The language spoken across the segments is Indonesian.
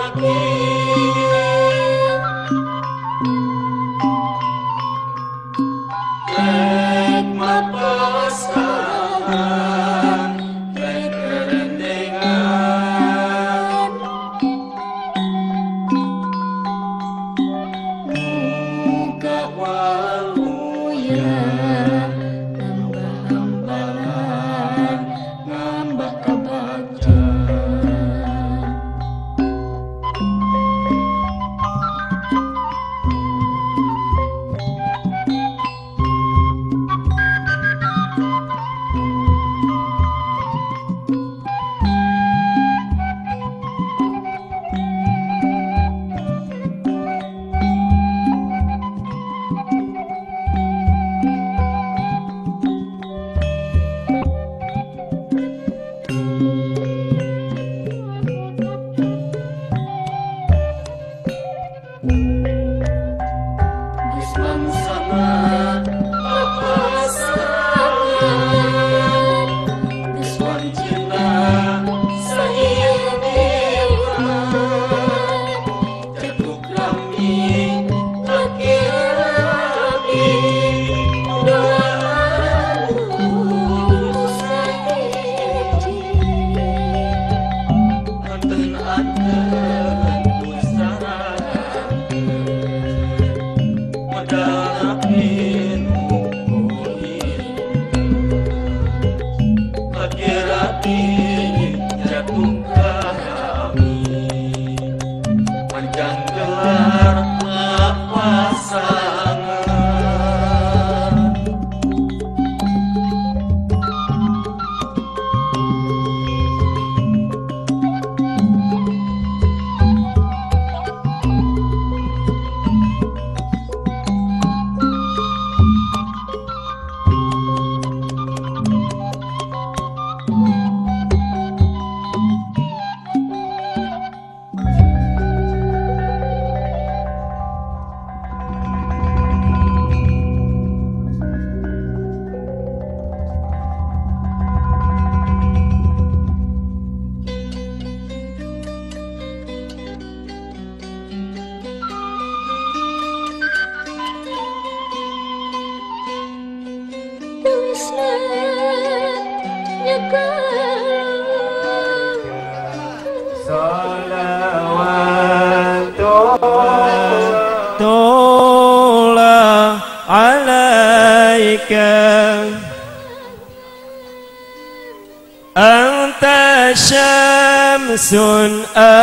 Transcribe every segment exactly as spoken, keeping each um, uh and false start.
Syamsun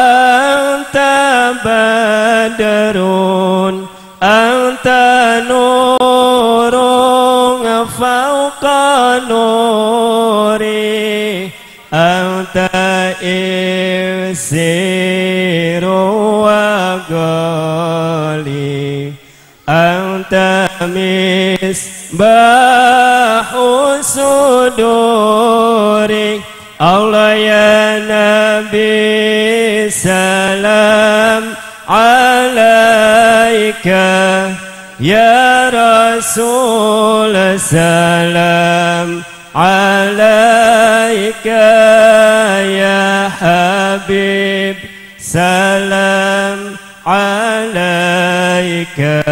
anta badrun anta nurun fawqa nuri anta irsiru wa gali anta misbahu suduri Allah ya Nabi salam alaika ya Rasul salam alaika ya Habib salam alaika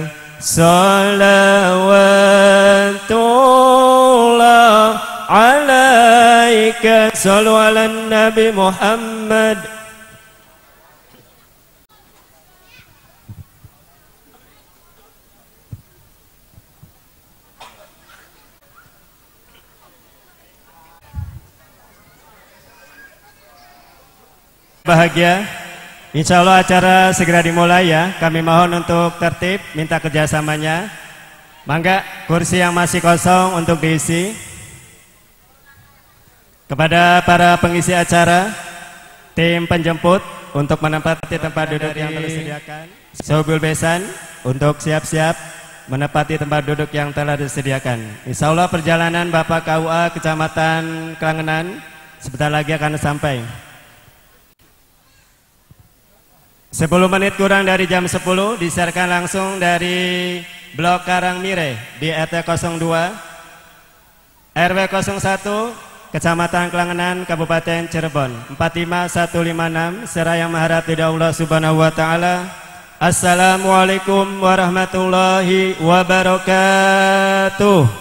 salawatullah alaika sallu ala Nabi Muhammad. Bahagia, insya Allah acara segera dimulai ya. Kami mohon untuk tertib, minta kerjasamanya. Mangga kursi yang masih kosong untuk diisi. Kepada para pengisi acara, tim penjemput untuk menempati tempat duduk yang telah disediakan. Sohibul Besan untuk siap-siap menempati tempat duduk yang telah disediakan. Insya Allah perjalanan Bapak K U A Kecamatan Klangenan sebentar lagi akan sampai. sepuluh menit kurang dari jam sepuluh disiarkan langsung dari Blok Karangmire di R T nol dua R W nol satu Kecamatan Kelangenan, Kabupaten Cirebon empat lima satu lima enam. Seraya mengharap ridha Allah Subhanahu wa taala. Assalamualaikum warahmatullahi wabarakatuh.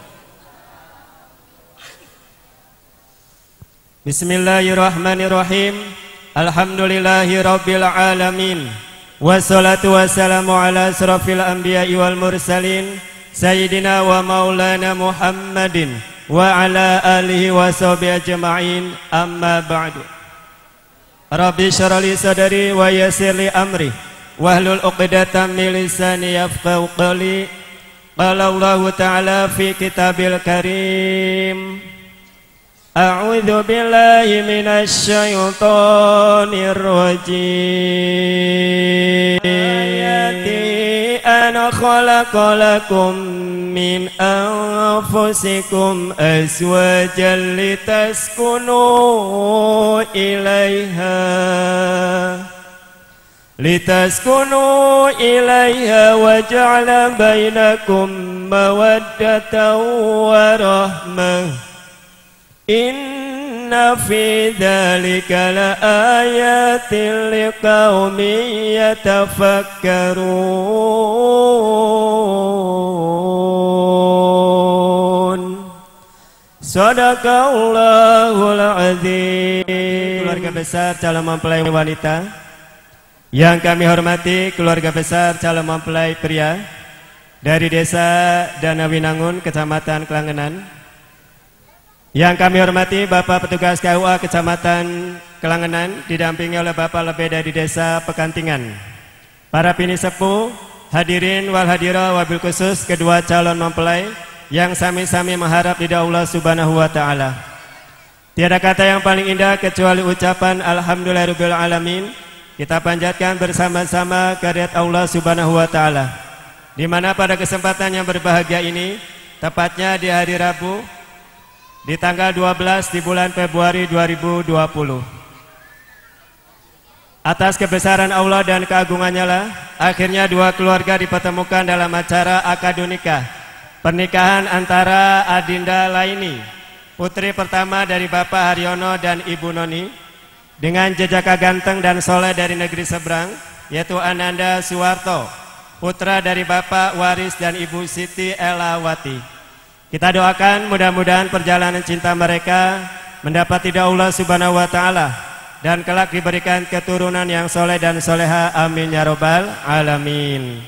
Bismillahirrahmanirrahim. Alhamdulillahi rabbil alamin. Wassalatu wassalamu ala asrafil anbiya'i wal mursalin Sayyidina wa maulana Muhammadin wa ala alihi wa sahbihi ajma'in. Amma ba'du. Rabbi syrah li sadri wa yassir li amri wahlul 'uqdatam min lisani yafqahu qawli. Qala Allah ta'ala fi kitabil karim. A'udzu billahi minasy syaithanir rajim. Ayati ana khalaqalakum min anfusikum azwajan litaskunu ilaiha litaskunu ilaiha wa ja'ala bainakum mawaddatan wa rahmah. Inna fi dzalika laayatin liqaumin yatafakkarun. Shadaqallahul azim. Keluarga besar calon mempelai wanita yang kami hormati, keluarga besar calon mempelai pria dari Desa Danawinangun, Kecamatan Kelangenan. Yang kami hormati Bapak Petugas K U A Kecamatan Kelangenan didampingi oleh Bapak Lebih dari Desa Pekantingan. Para pini sepuh, hadirin wal hadirah, wabil khusus kedua calon mempelai yang sami-sami mengharap ridha Allah Subhanahu wa taala. Tiada kata yang paling indah kecuali ucapan alhamdulillahirabbil alamin. Kita panjatkan bersama-sama kehadirat Allah Subhanahu wa taala. Di mana pada kesempatan yang berbahagia ini, tepatnya di hari Rabu di tanggal dua belas di bulan Februari dua ribu dua puluh, atas kebesaran Allah dan keagungannya lah akhirnya dua keluarga dipertemukan dalam acara akad nikah pernikahan antara Adinda Laini, putri pertama dari Bapak Haryono dan Ibu Noni, dengan jejaka ganteng dan soleh dari negeri seberang, yaitu Ananda Suwarto, putra dari Bapak Waris dan Ibu Siti Elawati. Kita doakan mudah-mudahan perjalanan cinta mereka mendapat ridha Allah Subhanahu wa taala dan kelak diberikan keturunan yang soleh dan soleha. Amin ya robbal alamin.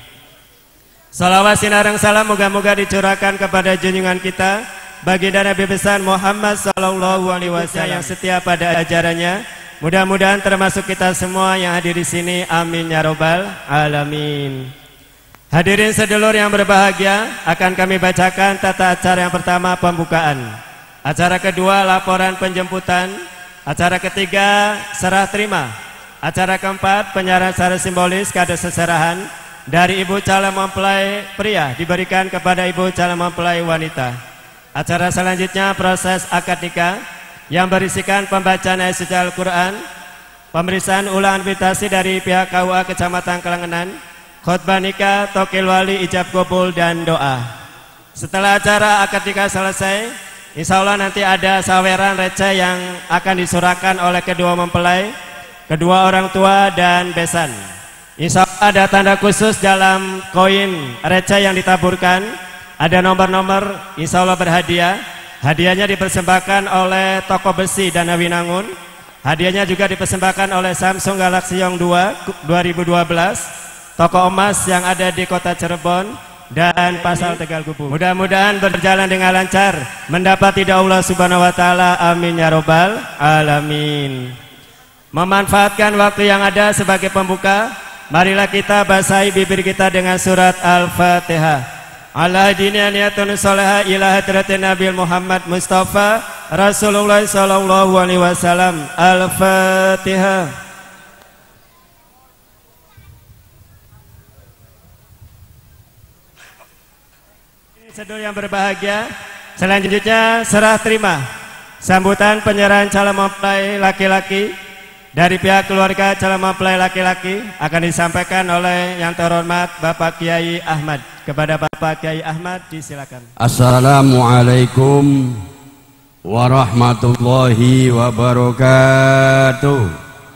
Salawat sinareng salam moga-moga dicurahkan kepada junjungan kita baginda Nabi besar Muhammad sallallahu alaihi wasallam yang setia pada ajarannya. Mudah-mudahan termasuk kita semua yang hadir di sini. Amin ya robbal alamin. Hadirin sedulur yang berbahagia, akan kami bacakan tata acara yang pertama pembukaan, acara kedua laporan penjemputan, acara ketiga serah terima, acara keempat penyerahan secara simbolis kado seserahan dari ibu calon mempelai pria diberikan kepada ibu calon mempelai wanita. Acara selanjutnya proses akad nikah yang berisikan pembacaan ayat suci Al-Quran, pemeriksaan ulang invitasi dari pihak K U A Kecamatan Kelangenan, khutbah nikah, tokil wali, ijab kabul dan doa. Setelah acara akad nikah selesai, insya Allah nanti ada saweran receh yang akan disurahkan oleh kedua mempelai, kedua orang tua dan besan. Insya Allah ada tanda khusus dalam koin receh yang ditaburkan, ada nomor-nomor insya Allah berhadiah. Hadiahnya dipersembahkan oleh toko besi Danawinangun. Hadiahnya juga dipersembahkan oleh Samsung Galaxy Young dua dua ribu dua belas, toko emas yang ada di kota Cirebon dan Pasar Tegal Kubu. Mudah-mudahan berjalan dengan lancar, mendapat ridha Allah Subhanahu wa taala. Amin ya robbal alamin. Memanfaatkan waktu yang ada sebagai pembuka, marilah kita basahi bibir kita dengan surat Al-Fatihah. Ala diniyah niyatun sholaha ila hadratin Nabi Muhammad Mustafa Rasulullah sallallahu alaihi wasallam. Al-Fatihah. Sedulur yang berbahagia, selanjutnya serah terima sambutan penyerahan calon mempelai laki-laki dari pihak keluarga calon mempelai laki-laki akan disampaikan oleh yang terhormat Bapak Kiai Ahmad. Kepada Bapak Kiai Ahmad disilakan. Assalamualaikum warahmatullahi wabarakatuh.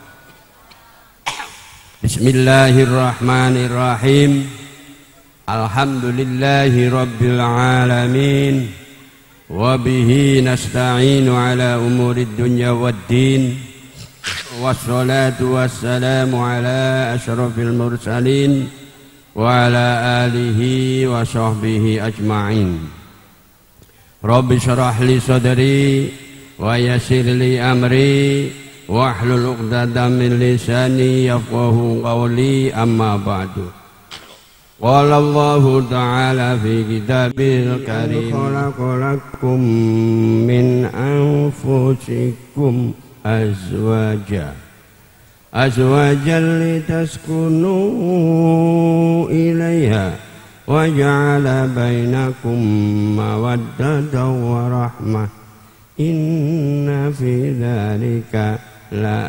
Bismillahirrahmanirrahim. Alhamdulillahi rabbil alamin. Wabihi nasta'inu ala umurid dunya waddin. Wassalatu wassalamu ala ashrafil mursalin wa ala alihi wa sahbihi ajma'in. Rabbi syrah li sadri wa yassir li amri wahlul 'uqdatam min lisani yafqahu qawli, amma ba'du. Qala Allahu ta'ala fi kitabil karim, khalaqalakum min anfusikum azwaja azwajan litaskunu ilaiha wa ja'ala bainakum mawaddatan wa rahmah. Inna fi dzalika la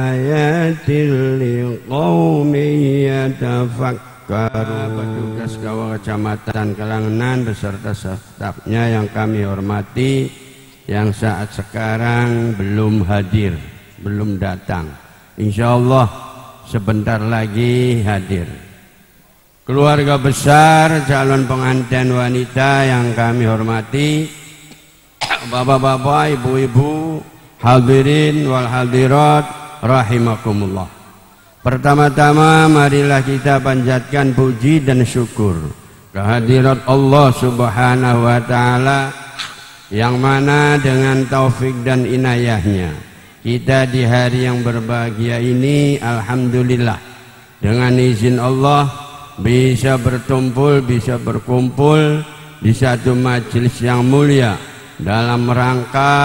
ayatin liqaumin yatafakkarun. Petugas Gawang Kecamatan Kalangenan beserta stafnya yang kami hormati, yang saat sekarang belum hadir, belum datang, insyaallah sebentar lagi hadir. Keluarga besar calon pengantin wanita yang kami hormati, bapak-bapak, ibu-ibu, hadirin wal hadirat rahimakumullah. Pertama-tama marilah kita panjatkan puji dan syukur kehadirat Allah Subhanahu wa taala, yang mana dengan taufik dan inayahnya kita di hari yang berbahagia ini, alhamdulillah, dengan izin Allah bisa bertumpul, bisa berkumpul di satu majelis yang mulia dalam rangka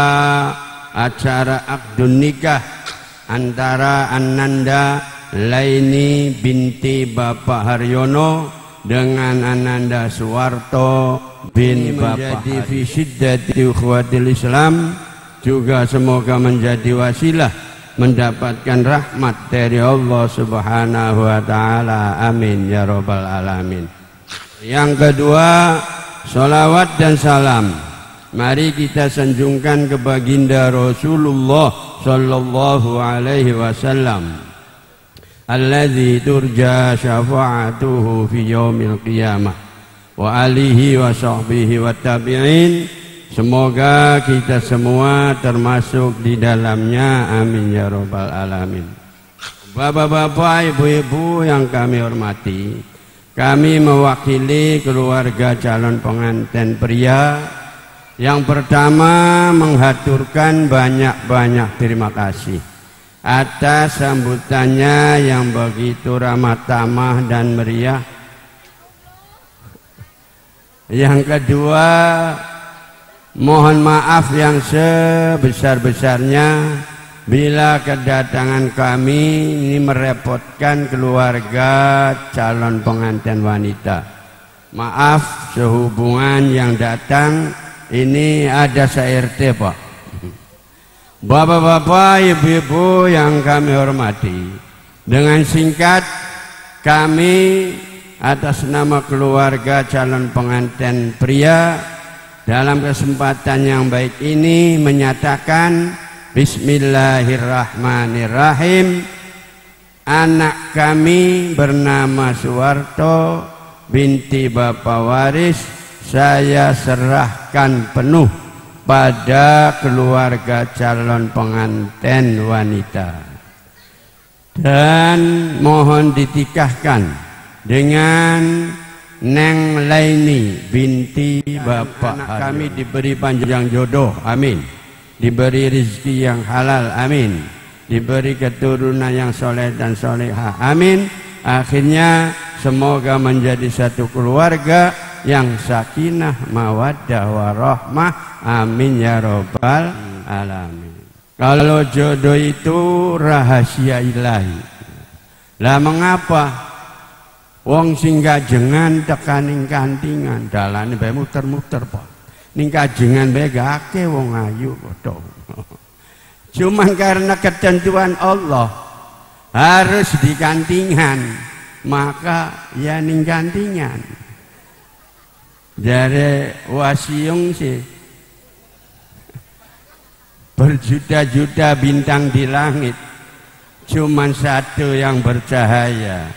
acara akdun nikah antara Ananda Laini binti Bapak Haryono dengan Ananda Suwarto bin Bapak Haryono. Fi syiddati ukhuwatil Islam, juga semoga menjadi wasilah mendapatkan rahmat dari Allah Subhanahu wa taala. Amin ya rabbal alamin. Yang kedua, salawat dan salam mari kita sanjungkan ke baginda Rasulullah sallallahu alaihi wasallam, alladzi turja syafa'atuhu fi yaumil qiyamah, wa alihi wa sahbihi wa tabi'in. Semoga kita semua termasuk di dalamnya, amin ya rabbal alamin. Bapak-bapak, ibu-ibu yang kami hormati, kami mewakili keluarga calon pengantin pria. Yang pertama, menghaturkan banyak-banyak terima kasih atas sambutannya yang begitu ramah tamah dan meriah. Yang kedua, mohon maaf yang sebesar-besarnya bila kedatangan kami ini merepotkan keluarga calon pengantin wanita. Maaf, sehubungan yang datang ini ada se-R T, Pak. Bapak-bapak, ibu-ibu yang kami hormati, dengan singkat kami atas nama keluarga calon pengantin pria dalam kesempatan yang baik ini menyatakan bismillahirrahmanirrahim. Anak kami bernama Suwarto binti Bapak Waris saya serahkan penuh pada keluarga calon pengantin wanita, dan mohon ditikahkan dengan Neng Laini binti Bapak Haryono. Kami diberi panjang jodoh, amin. Diberi rezeki yang halal, amin. Diberi keturunan yang soleh dan soleha, amin. Akhirnya semoga menjadi satu keluarga yang sakinah, mawaddah, warahmah, amin ya robbal alamin. Kalau jodoh itu rahasia ilahi. Lah mengapa wong sing kajengan tekaning kantingan dalane bae muter-muter, Pak. Ning kajengan bae gak akeh wong ayu padha. Cuman karena ketentuan Allah harus di kantingan, maka ya ning kantingan. Jare wasiung sih berjuta-juta bintang di langit, cuman satu yang bercahaya.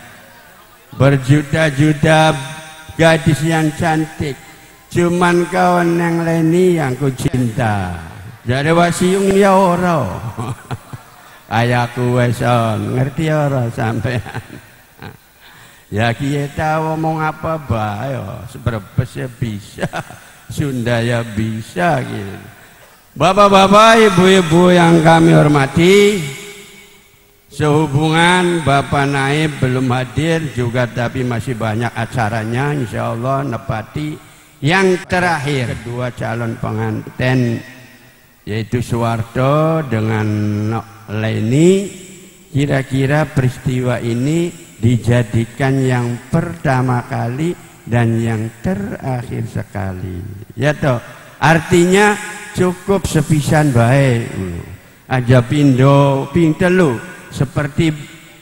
Berjuta-juta gadis yang cantik, cuman kau Neng Leni yang ku cinta. Jadi wasiung ya ora. Ayahku weson ngerti ora sampean. Ya kita ngomong apa bae, Brebes ya bisa, Sunda ya bisa gitu. Bapak-bapak, ibu-ibu yang kami hormati, sehubungan Bapak Naib belum hadir juga tapi masih banyak acaranya, insya Allah nepati yang terakhir kedua calon pengantin yaitu Suwarto dengan Leni. Kira-kira peristiwa ini dijadikan yang pertama kali dan yang terakhir sekali, ya toh. Artinya cukup sepisan baik aja pindo ping telu seperti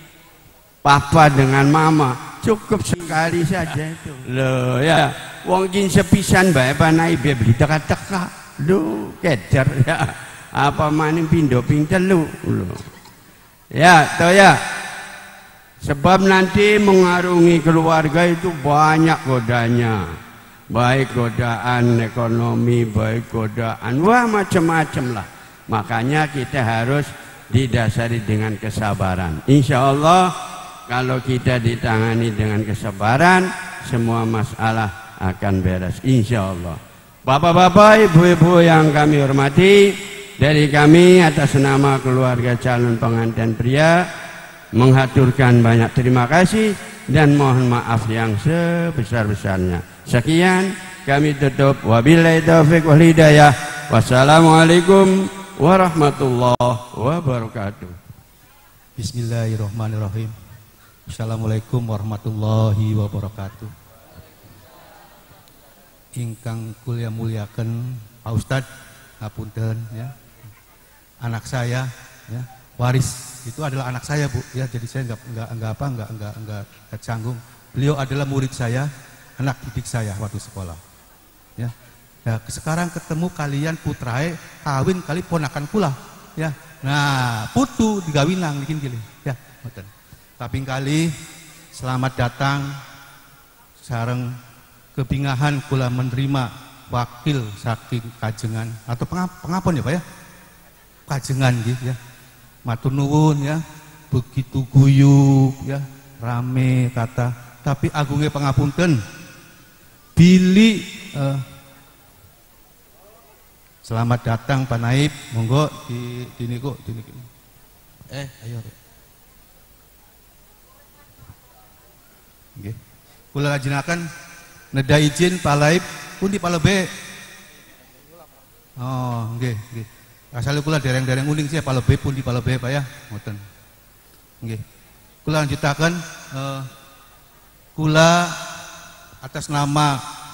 papa dengan mama, cukup sekali saja itu loh ya. Wong jin sepisan baik panai biar beli teka-teka lu keder ya, apa maning pindo ping telu loh ya toh ya. Sebab nanti mengarungi keluarga itu banyak godanya, baik godaan ekonomi, baik godaan wah macam-macam lah. Makanya kita harus didasari dengan kesabaran. Insya Allah kalau kita ditangani dengan kesabaran, semua masalah akan beres insya Allah. Bapak-bapak, ibu-ibu yang kami hormati, dari kami atas nama keluarga calon pengantin pria menghaturkan banyak terima kasih dan mohon maaf yang sebesar-besarnya. Sekian kami tutup, wabillahi taufiq wal hidayah. Wassalamualaikum warahmatullahi wabarakatuh. Bismillahirrahmanirrahim. Assalamualaikum warahmatullahi wabarakatuh. Ingkang kuliah muliakan Pak Ustadz, ngapunten ya. Anak saya ya, waris itu adalah anak saya Bu ya, jadi saya enggak enggak enggak apa enggak enggak enggak canggung. Beliau adalah murid saya, anak didik saya waktu sekolah ya. Ya sekarang ketemu kalian putrae kawin kali ponakan kula ya. Nah putu digawinang bikin gini ya ngoten. Tapi kali selamat datang sareng kebingahan kula menerima wakil saking kajengan atau pengapon ya Pak ya, kajengan gitu ya. Matur nuwun ya, begitu guyub ya, rame kata, tapi agungnya pangapunten Billy uh, selamat datang Pak Naib, monggo di dini kok dini eh ayo nggih kula lajinaken neda izin Pak Naib pundi Pak Lebe. Oh nggih nggih asal kula dereng-dereng uning sih Pak Lebe pundi Pak Lebe Pak ya ngoten nggih. Kula lanjutaken uh, kula atas nama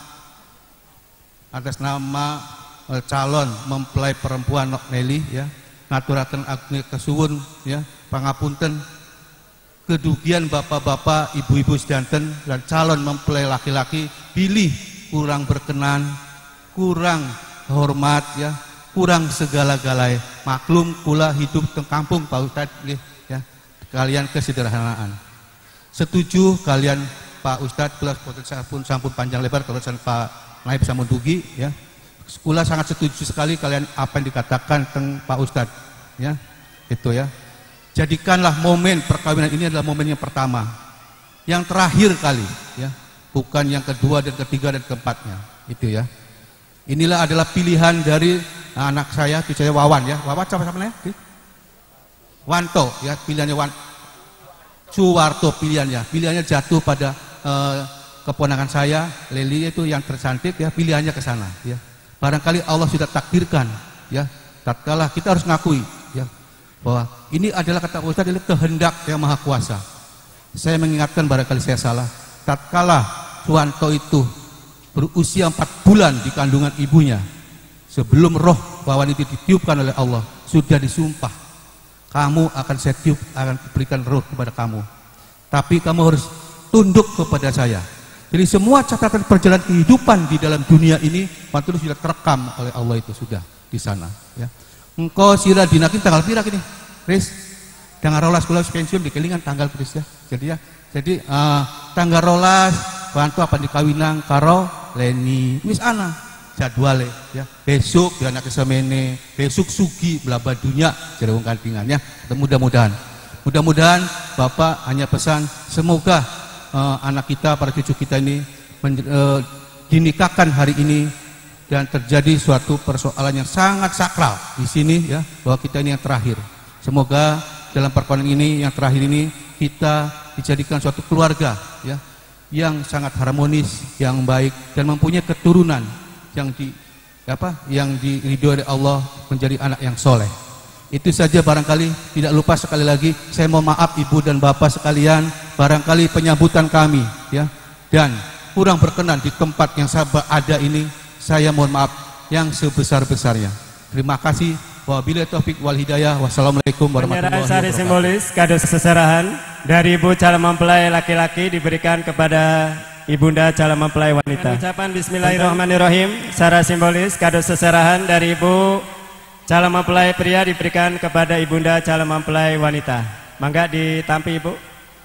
atas nama uh, calon mempelai perempuan Nok Nelly ya, ngaturaken agni kesuwun ya, pangapunten kedugian bapak-bapak, ibu-ibu sedanten dan calon mempelai laki-laki pilih kurang berkenan, kurang hormat ya, kurang segala-galanya. Maklum kula hidup di kampung Pak Ustadz ya, kalian kesederhanaan. Setuju kalian Pak Ustadz, kula sampun sampun panjang lebar terusan Pak Naib sampun dugi ya. Kula sangat setuju sekali kalian apa yang dikatakan teng Pak Ustadz ya. Itu ya. Jadikanlah momen perkawinan ini adalah momen yang pertama, yang terakhir kali ya, bukan yang kedua dan ketiga dan keempatnya. Itu ya. Inilah adalah pilihan dari anak saya, itu saya Wawan ya. Wawan siapa namanya? Wanto ya, pilihannya Wan Suwarto pilihannya. Pilihannya jatuh pada eh, keponakan saya, Leli itu yang tercantik ya, pilihannya ke sana ya. Barangkali Allah sudah takdirkan ya. Tatkala kita harus ngakui ya bahwa ini adalah kata Ustaz adalah kehendak yang maha kuasa. Saya mengingatkan barangkali saya salah. Tatkala Suwanto itu berusia empat bulan di kandungan ibunya, sebelum roh Wawan itu ditiupkan oleh Allah, sudah disumpah, kamu akan saya tiup, akan berikan roh kepada kamu. Tapi kamu harus tunduk kepada saya. Jadi semua catatan perjalanan kehidupan di dalam dunia ini waktu itu sudah terekam oleh Allah, itu sudah di sana. Ya. engkau sira dinakin tanggal pira kini Riz tanggal rolas kula pensiun di kelingan tanggal Riz ya jadi ya jadi uh, tanggal rolas bantu apa di kawinang karo Leni wis ana jadwale ya besok di anak kesemene besok sugi belaba dunia jadi wong kantingannya mudah-mudahan mudah-mudahan Bapak hanya pesan semoga uh, anak kita para cucu kita ini men, uh, dinikahkan hari ini dan terjadi suatu persoalan yang sangat sakral di sini ya bahwa kita ini yang terakhir semoga dalam perkawinan ini yang terakhir ini kita dijadikan suatu keluarga ya yang sangat harmonis yang baik dan mempunyai keturunan yang di apa yang diridhoi oleh Allah menjadi anak yang soleh. Itu saja barangkali tidak lupa sekali lagi saya mau maaf ibu dan bapak sekalian barangkali penyambutan kami ya dan kurang berkenan di tempat yang saya ada ini saya mohon maaf yang sebesar-besarnya. Terima kasih. Wabillahi taufik wal hidayah. Wassalamualaikum warahmatullahi wabarakatuh. Penyerahan sari simbolis kado seserahan dari ibu calon mempelai laki-laki diberikan kepada ibunda calon mempelai wanita. Dengan ucapan bismillahirrahmanirrahim, secara simbolis kado seserahan dari ibu calon mempelai pria diberikan kepada ibunda calon mempelai wanita. Mangga ditampi ibu.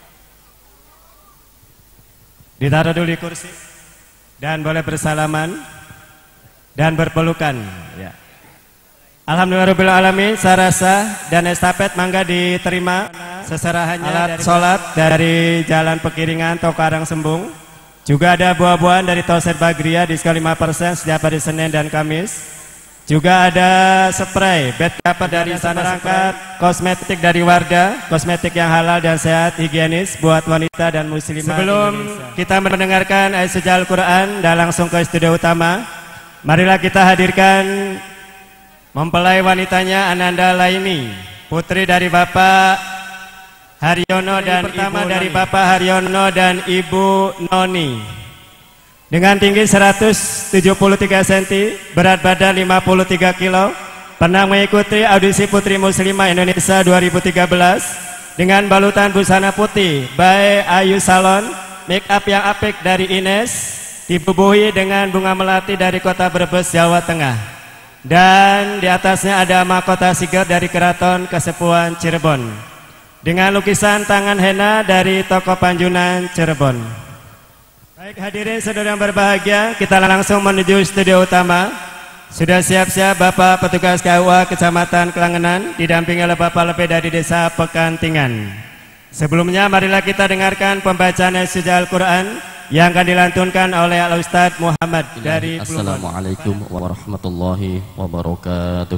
Ditaruh dulu di kursi dan boleh bersalaman dan berpelukan ya. Alhamdulillahirrahmanirrahim. Saya rasa dan estafet mangga diterima seserahannya alat dari sholat dari Jalan Pekiringan Toko Arang Sembung. Juga ada buah-buahan dari Toset Bagria diskon lima persen setiap hari Senin dan Kamis. Juga ada spray bed cover dari sana perangkat kosmetik dari Wardah, kosmetik yang halal dan sehat higienis buat wanita dan muslimah. Sebelum Indonesia. Kita mendengarkan ayat suci Al-Quran dan langsung ke studio utama, marilah kita hadirkan mempelai wanitanya Ananda Laini, putri dari Bapak Haryono dan pertama Ibu dari Noni. Bapak Haryono dan Ibu Noni. Dengan tinggi seratus tujuh puluh tiga sentimeter, berat badan lima puluh tiga kilo, pernah mengikuti audisi Putri Muslimah Indonesia dua ribu tiga belas dengan balutan busana putih by Ayu Salon, make up yang apik dari Ines, dibubuhi dengan bunga melati dari Kota Brebes, Jawa Tengah. Dan di atasnya ada mahkota sigar dari Keraton Kesepuhan Cirebon dengan lukisan tangan henna dari Toko Panjunan Cirebon. Baik hadirin saudara yang berbahagia, kita langsung menuju studio utama. Sudah siap-siap Bapak petugas K U A Kecamatan Kelangenan didampingi oleh Bapak lebih dari Desa Pekantingan. Sebelumnya marilah kita dengarkan pembacaan ayat suci Al-Quran yang akan dilantunkan oleh Al-Ustadz Muhammad dari Assalamualaikum warahmatullahi wabarakatuh.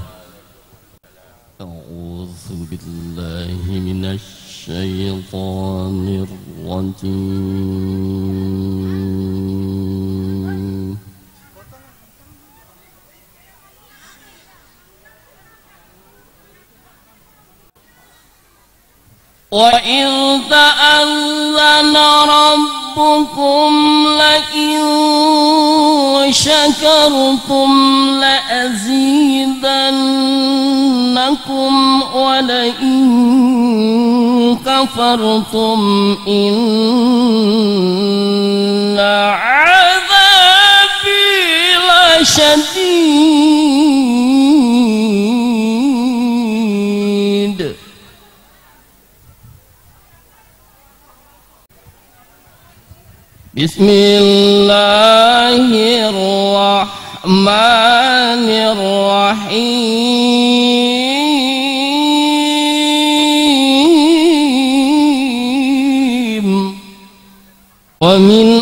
A'udzu billahi minasy syaithanir rajim. Wa idh ta'azzana rabbukum la in syakartum la azidannakum wa la in kafartum inna 'adzabi lasyadid. Bismillahirrahmanirrahim. Wa min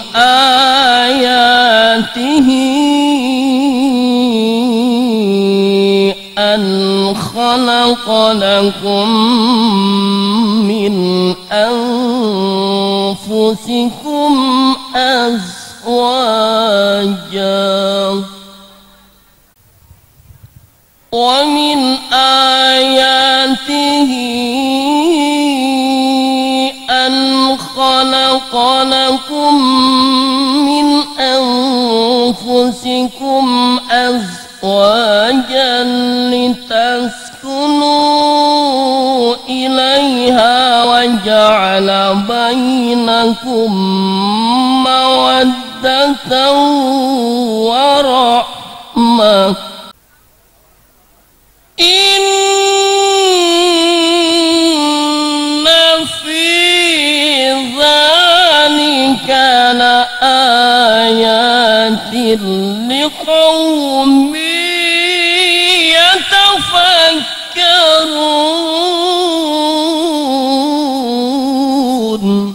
ayatihi an khalaqa lakum min anfusikum azwaja wa min ayatihi an khalaqa lakum min anfusikum azwajan litaskunu ilaiha wa ja'ala bainakum mawaddatan wa rahmah. In لقوم يتفكرون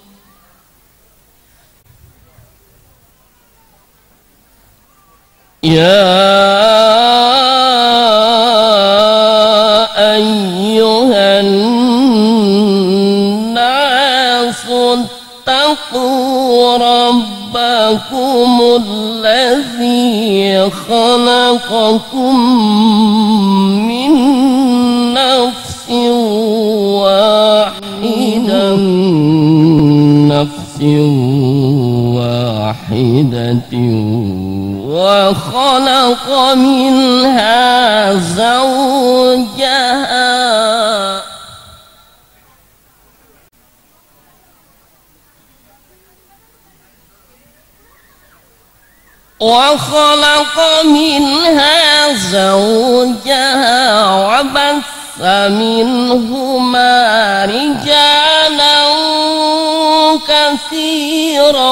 يا أيها الناس اتقوا ربكم الذي خلقكم من نفس واحدة نفس واحدة وخلق منها زوجها وخلق منها زوجها وبث منهما رجالا كثيرا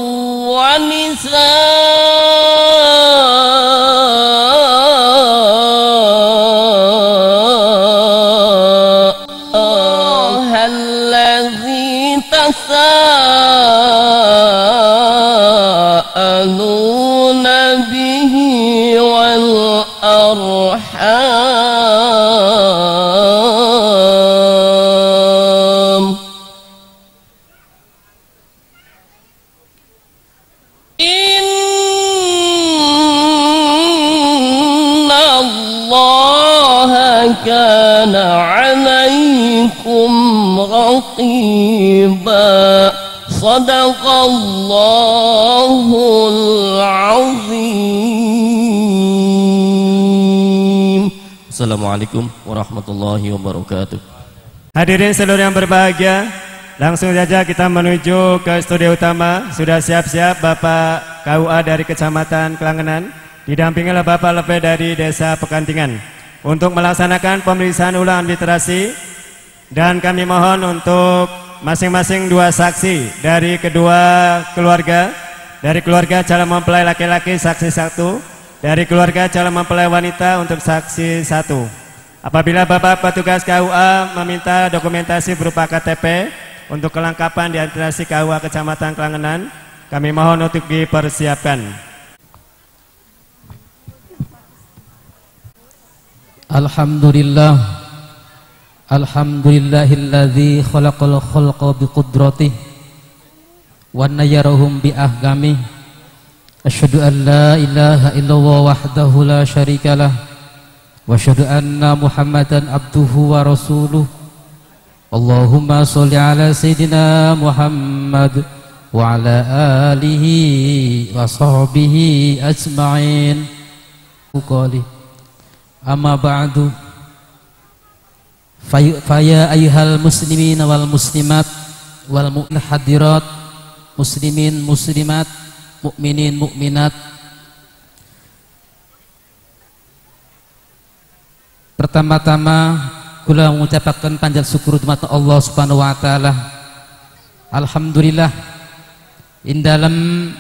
ونساء الله الذي تساءلون به والأرحام إن الله كان عليكم رقيبا صدق الله العظيم. Assalamualaikum warahmatullahi wabarakatuh. Hadirin seluruh yang berbahagia, langsung saja kita menuju ke studio utama. Sudah siap-siap Bapak K U A dari Kecamatan Kelangenan, didampingi oleh Bapak Lepe dari Desa Pekantingan untuk melaksanakan pemeriksaan ulang literasi. Dan kami mohon untuk masing-masing dua saksi dari kedua keluarga. Dari keluarga calon mempelai laki-laki saksi satu, dari keluarga calon mempelai wanita untuk saksi satu. Apabila Bapak petugas K U A meminta dokumentasi berupa K T P untuk kelengkapan di administrasi K U A Kecamatan Kelangenan, kami mohon untuk dipersiapkan. Alhamdulillah, alhamdulillahilladzi khalaqal khalqa biqudratihi wa nayyarahum bi ahkami. Asyhadu an la ilaha illallah wahdahu la syarikalah wa asyhadu anna Muhammadan abduhu wa rasuluh. Allahumma sholli ala sayyidina Muhammad wa ala alihi wa sahbihi ajma'in. Uqali amma ba'du, faya ayyuhal muslimin wal muslimat wal mu'min hadirat, muslimin muslimat, mukminin mukminat. Pertama-tama kula mengucapkan panjang syukur kepada Allah Subhanahu wa taala. Alhamdulillah, in dalam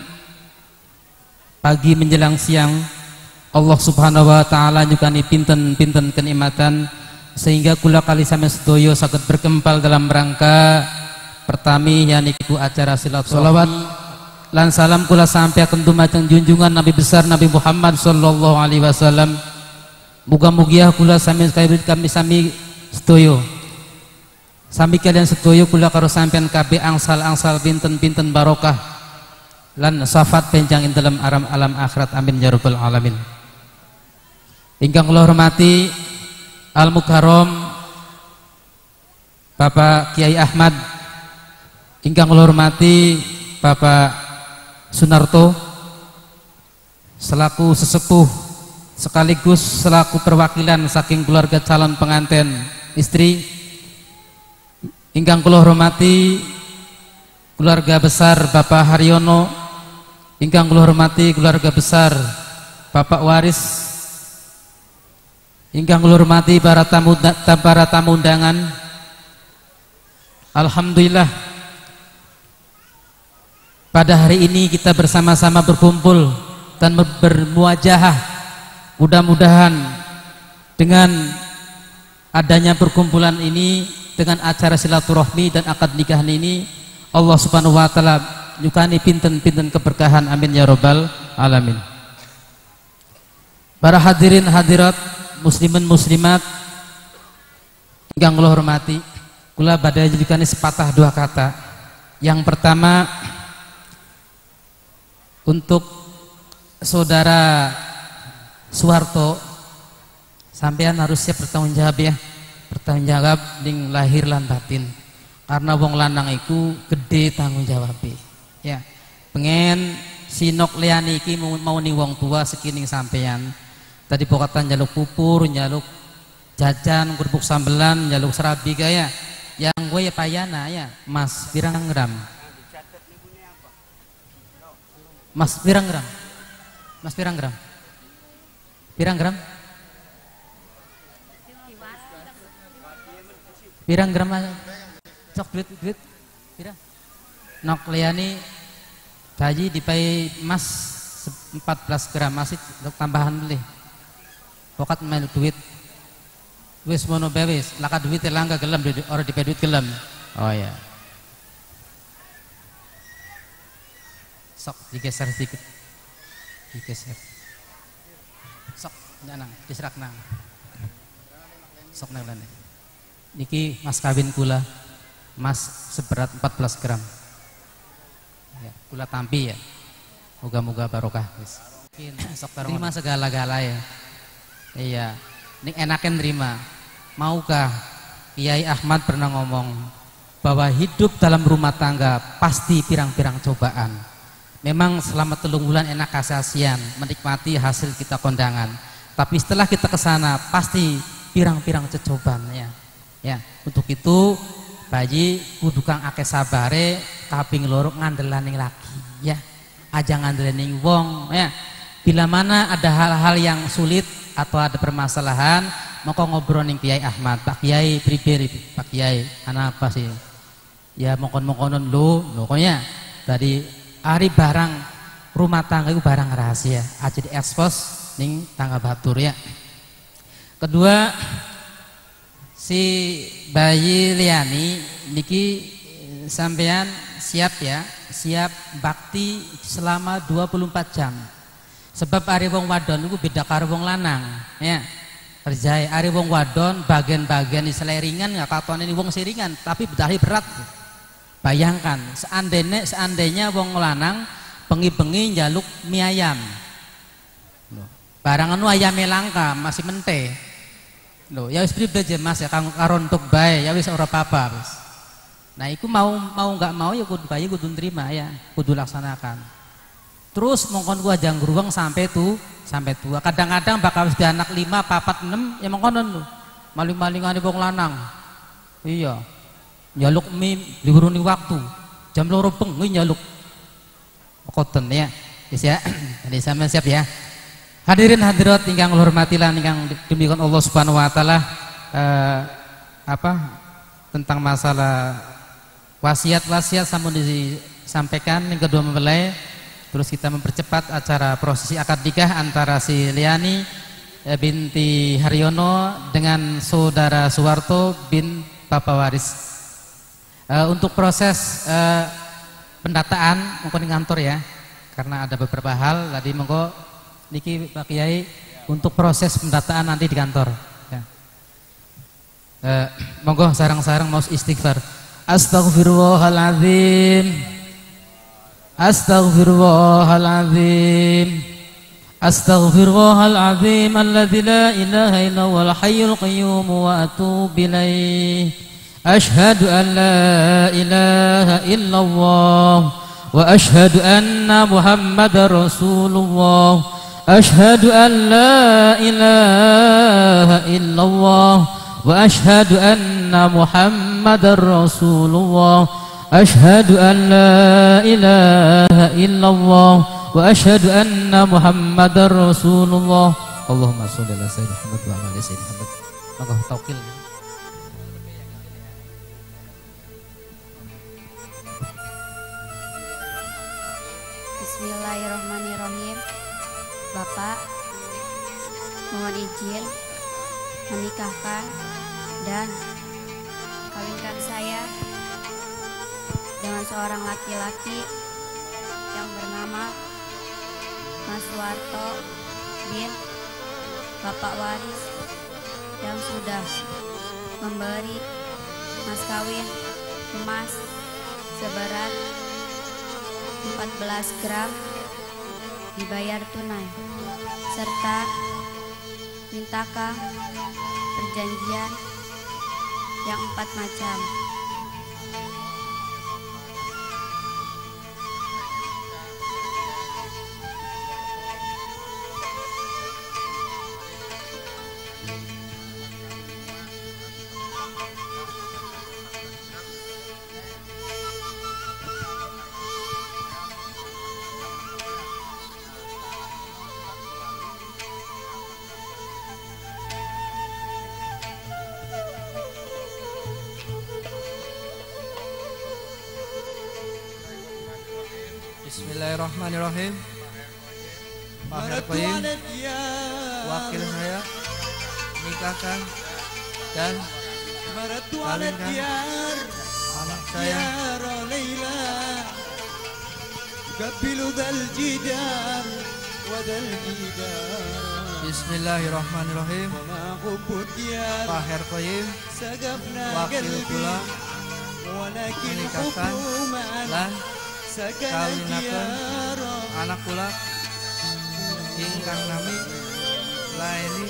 pagi menjelang siang Allah Subhanahu wa taala nyukani pinten-pinten kenikmatan sehingga kula kali sami sedaya saged berkempal dalam rangka pertami yaniku acara silaturahmi lan salam kula sampaikan dumateng junjungan Nabi besar Nabi Muhammad sallallahu alaihi wasallam. Muga-mugia kula sami kami sami sedaya sami kalian sedaya kula karo sampean kabeh angsal-angsal pinten-pinten barokah lan syafaat benjang ing dalam alam alam akhirat, amin ya rabbal alamin. Ingkang kula hormati Al Mukarram Bapak Kiai Ahmad, ingkang kula hormati Bapak Sunarto selaku sesepuh sekaligus selaku perwakilan saking keluarga calon pengantin istri, ingkang kula hormati keluarga besar Bapak Haryono, ingkang kula hormati keluarga besar Bapak Waris, ingkang kula hormati para tamu para tamu undangan. Alhamdulillah, pada hari ini kita bersama-sama berkumpul dan bermuajahah. Mudah-mudahan dengan adanya perkumpulan ini, dengan acara silaturahmi dan akad nikahan ini, Allah Subhanahu wa taala nyukani pinten-pinten keberkahan, amin ya rabbal alamin. Para hadirin hadirat, muslimin muslimat ingkang kula hormati, kula badhe nyukani sepatah dua kata. Yang pertama, untuk saudara Suwarto, sampean harus siap bertanggung jawab ya, bertanggung jawab ning lahir lan batin, karena wong lanang iku gede tanggung jawab ya. Pengen sinok liyane iki mau ning wong tua sekining sampean, tadi pokoknya njaluk pupur, njaluk jajan, kerupuk sambelan, njaluk serabi kaya yang gue ya payana ya. Mas pirang gram? Mas pirang gram? Mas pirang gram? Pirang gram? Pirang gram cok duit duit pirang? Nok liani tadi dipai mas empat belas gram masih untuk tambahan beli. Pokat main duit. Wis mono bewis, laka duit langga gelem ora dipe duit gelem. Oh ya. Sok digeser sedikit. Digeser. Sok nang, diserak nang. Sok nang lane. Niki mas kawin kula. Mas seberat empat belas gram. Ya, kula tampi ya. Moga-moga barokah wis. Sok terima segala-gala ya. Iya. Ning enaken nerima. Maukah Kiai Ahmad pernah ngomong bahwa hidup dalam rumah tangga pasti pirang-pirang cobaan. Memang selama telung bulan enak kasasian, menikmati hasil kita kondangan. Tapi setelah kita ke sana pasti pirang-pirang cecobaan ya. Ya, untuk itu bayi kudu kang akeh sabare, kaping loro ngandelaning laki ya. Aja ngandelaning wong ya. Bila mana ada hal-hal yang sulit atau ada permasalahan, maka ngobrol ning Kiai Ahmad. Pak Kiai pripiri Pak Kiai, ana apa sih? Ya mongkon-mongkonon lo, pokoknya tadi ari barang rumah tangga itu barang rahasia, aja diekspos ning tangga batur ya. Kedua, si bayi liani niki sampean siap ya, siap bakti selama dua puluh empat jam. Sebab ari wong wadon itu beda karo wong lanang ya. Kerjai ari wong wadon bagian-bagian istilah ringan nggak katone ini wong siringan, tapi bedari berat. Bayangkan seandainya seandainya wong lanang bengi-bengi njaluk mie ayam. Loh, barang anu ayame langka masih mente. Loh, ya wis pribadi Mas ya kang karon untuk bae, ya wis ora apa-apa wis. Nah, iku mau mau enggak mau ya kudu bae kudu nerima ya, kudu laksanakan. Terus mongkon gua jang gruweng sampai tuh sampai tua. Kadang-kadang bakal wis anak lima, papat, enam ya mongkonon tuh. Maling-malingane wong lanang. Iya. Njaluk mie diuruni waktu. Jam loro bengi njaluk. Koten ya. Wis ya. Jadi sampeyan siap ya. Hadirin hadirat ingkang kula hormati lan ingkang demikian Allah Subhanahu wa taala eh, apa tentang masalah wasiat-wasiat sampun disampaikan yang kedua mempelai. Terus kita mempercepat acara prosesi akad nikah antara si Liani eh, binti Haryono dengan saudara Suwarto bin Papa Waris. Eh, untuk proses eh, pendataan monggo ning kantor ya, karena ada beberapa hal tadi monggo niki Pak Kiai untuk proses pendataan nanti di kantor. Ya. Eh, monggo sarang-sarang mau istighfar. Astaghfirullahaladzim. Astaghfirullahaladzim. Astaghfirullahaladzim alladzi la ilaha illa huwal hayyul qayyum wa atubu ilaih. Asyhadu an la ilaha illallah wa asyhadu anna Muhammadar Rasulullah. Asyhadu an la ilaha illallah wa asyhadu anna Muhammadar Rasulullah. Asyhadu an la ilaha illallah wa asyhadu anna Muhammadar Rasulullah. Allahumma sholli ala sayyidina Muhammad wa ala ali sayyidina Muhammad. Maka taukil. Bismillahirrahmanirrahim. Bapak mohon izin menikahkan dan kawinkan saya dengan seorang laki-laki yang bernama Mas Suwarto bin Bapak Waris yang sudah memberi mas kawin emas seberat empat belas gram dibayar tunai, serta mintakan perjanjian yang empat macam. Bismillahirrahmanirrahim. Pak Herkoyim, wakil saya nikahkan dan kawinkan anak saya. Bismillahirrahmanirrahim. Pak Herkoyim, wakil pula menikahkan dan kawinaken anak kula ingkang nami laeni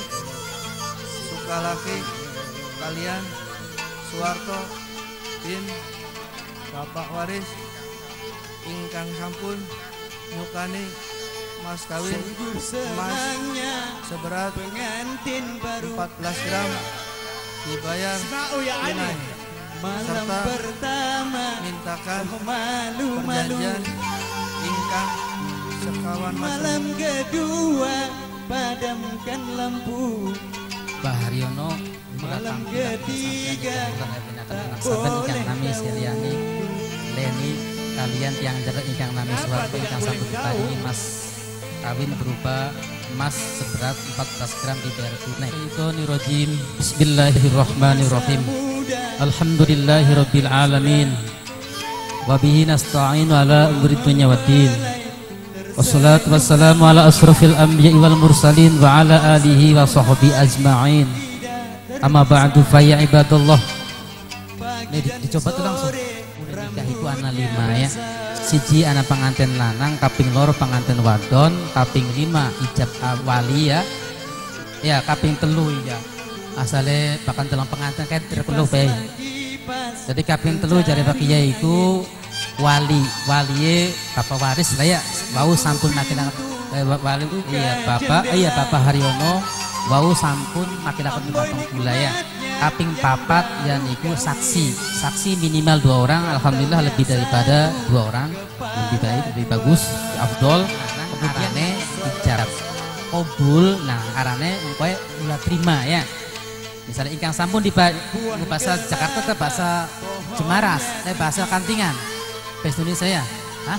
Sukalaki kalian Suwarto bin Bapak Waris ingkang sampun nyukani mas kawin emas seberat empat belas gram dibayar tunai, serta mintakan perjanjian ingkang sekawan malam kedua padamkan lampu Mbah Haryono malam ketiga saben ingkang nami Siliani Leni kalian tiang jaga ingkang nami Suwarto ingkang sampun diparingi mas kawin berupa emas seberat empat belas gram dibayar tunai. Bismillahirrahmanirrahim. Bismillahirrahmanirrahim. Alhamdulillahirabbil alamin. Wa bihi nasta'inu ala umuri dunya waddin. Wassalatu wassalamu ala asrafil anbiya'i wal mursalin wa ala alihi wa sahbihi ajma'in. Amma ba'du fa ya ibadallah. Ini dicoba tuh langsung. Udah nikah iku ana lima ya. Siji anak pengantin lanang, kaping loro pengantin wadon, kaping lima ijab wali ya. Ya kaping telu ya. Asale bahkan dalam pengantin kayak terpeluh bae. Jadi kaping telu jare Pak Kiai iku wali, waliye Bapak Waris lah ya. Wau sampun makilaken eh, wali iya Bapak iya Bapak Haryono wau sampun makilaken batang gula ya. Kaping papat ya niku saksi. Saksi minimal dua orang, alhamdulillah lebih daripada dua orang. Lebih baik, lebih bagus, afdol. Kemudian ijab kabul, nah arane engkoe ulah terima ya. Misalnya ingkang sampun di bahasa Jakarta atau bahasa Jemaras, eh bahasa Kantingan. Bahasa Indonesia ya? Hah?